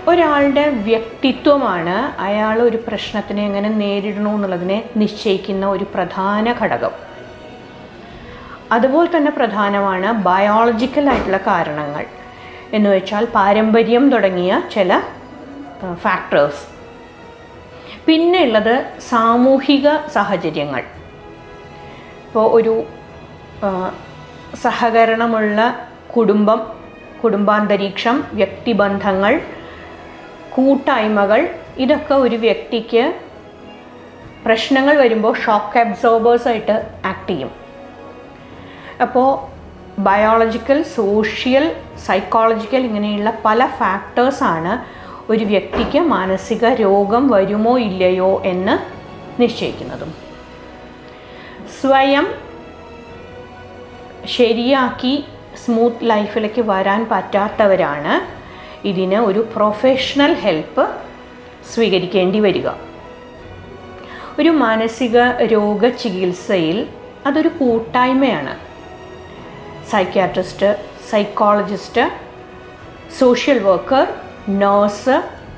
ഒരാളുടെ വ്യക്തിത്വമാണ് അയാൾ ഒരു പ്രശ്നത്തിനെ എങ്ങനെ നേരിടണു എന്നുള്ളതിനെ നിശ്ചയിക്കുന്ന ഒരു പ്രധാന ഘടകം. അതുപോലെ തന്നെ പ്രധാനമാണ് ബയോളജിക്കലായിട്ടുള്ള കാരണങ്ങൾ, എന്ന് വെച്ചാൽ പാരമ്പര്യം തുടങ്ങിയ ചില ഫാക്ടേഴ്സ്. പിന്നെ ഉള്ളത് സാമൂഹിക സാഹചര്യങ്ങൾ. ഇപ്പോൾ ഒരു സഹകരണമുള്ള കുടുംബാന്തരീക്ഷം, വ്യക്തിബന്ധങ്ങൾ, കൂട്ടായ്മകൾ, ഇതൊക്കെ ഒരു വ്യക്തിക്ക് പ്രശ്നങ്ങൾ വരുമ്പോൾ ഷോക്ക് അബ്സോർബേഴ്സായിട്ട് ആക്ട് ചെയ്യും. അപ്പോൾ ബയോളജിക്കൽ, സോഷ്യൽ, സൈക്കോളജിക്കൽ ഇങ്ങനെയുള്ള പല ഫാക്ടേഴ്സാണ് ഒരു വ്യക്തിക്ക് മാനസിക രോഗം വരുമോ ഇല്ലയോ എന്ന് നിശ്ചയിക്കുന്നതും. സ്വയം ശരിയാക്കി സ്മൂത്ത് ലൈഫിലേക്ക് വരാൻ പറ്റാത്തവരാണ് ഇതിന് ഒരു പ്രൊഫഷണൽ ഹെൽപ്പ് സ്വീകരിക്കേണ്ടി വരിക. ഒരു മാനസിക രോഗ ചികിത്സയിൽ അതൊരു കൂട്ടായ്മയാണ്. Psychiatrist, psychologist, social worker, nurse,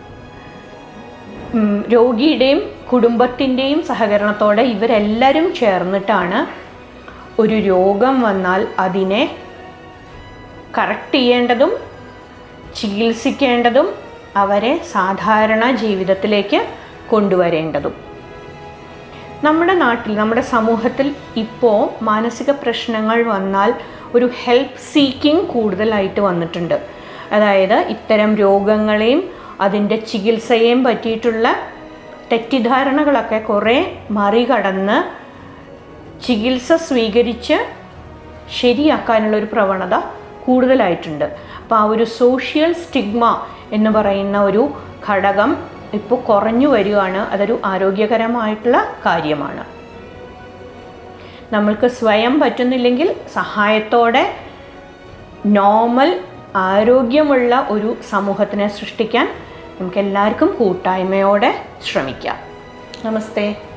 രോഗിയുടെയും കുടുംബത്തിൻ്റെയും സഹകരണത്തോടെ ഇവരെല്ലാവരും ചേർന്നിട്ടാണ് ഒരു രോഗം വന്നാൽ അതിനെ കറക്റ്റ് ചെയ്യേണ്ടതും ചികിത്സിക്കേണ്ടതും അവരെ സാധാരണ ജീവിതത്തിലേക്ക് കൊണ്ടുവരേണ്ടതും. നമ്മുടെ നാട്ടിൽ, നമ്മുടെ സമൂഹത്തിൽ ഇപ്പോൾ മാനസിക പ്രശ്നങ്ങൾ വന്നാൽ ഒരു ഹെൽപ്പ് സീക്കിംഗ് കൂടുതലായിട്ട് വന്നിട്ടുണ്ട്. അതായത് ഇത്തരം രോഗങ്ങളെയും അതിൻ്റെ ചികിത്സയെയും പറ്റിയിട്ടുള്ള തെറ്റിദ്ധാരണകളൊക്കെ കുറേ മറികടന്ന് ചികിത്സ സ്വീകരിച്ച് ശരിയാക്കാനുള്ളൊരു പ്രവണത കൂടുതലായിട്ടുണ്ട്. അപ്പോൾ ആ ഒരു സോഷ്യൽ സ്റ്റിഗ്മ എന്ന് പറയുന്ന ഒരു ഘടകം ഇപ്പോൾ കുറഞ്ഞു വരികയാണ്. അതൊരു ആരോഗ്യകരമായിട്ടുള്ള കാര്യമാണ്. നമ്മൾക്ക് സ്വയം പറ്റുന്നില്ലെങ്കിൽ സഹായത്തോടെ നോർമൽ ആരോഗ്യമുള്ള ഒരു സമൂഹത്തിനെ സൃഷ്ടിക്കാൻ നമുക്കെല്ലാവർക്കും കൂട്ടായ്മയോടെ ശ്രമിക്കാം. നമസ്തേ.